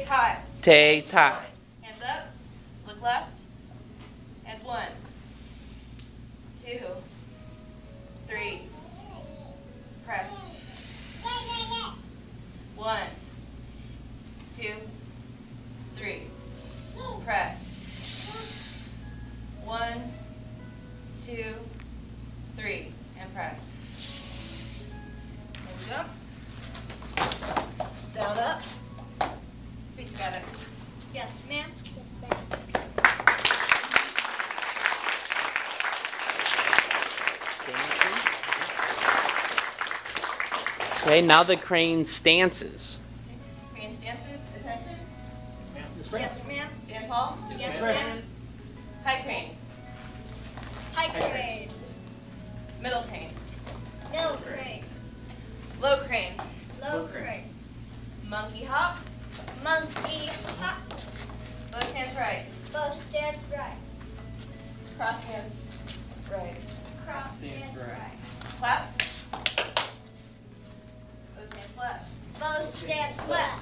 Tay tie. Tay tie. Hands up. Look left. And 1, 2, 3. Press. 1, 2, 3. Press. 1, 2, 3. And press. And jump. Down up. Feet together. Yes, ma'am. Yes, ma'am. Okay, now the crane stances. Crane stances. Attention. Yes, ma'am. Stand tall. Yes, ma'am. High crane. High crane. Middle crane. Middle crane. Low crane. Low crane. Monkey hop. Monkey hop. Both stance right. Both stance right. Cross stance right. Cross stance right. Clap. Both stance left. Both stance left.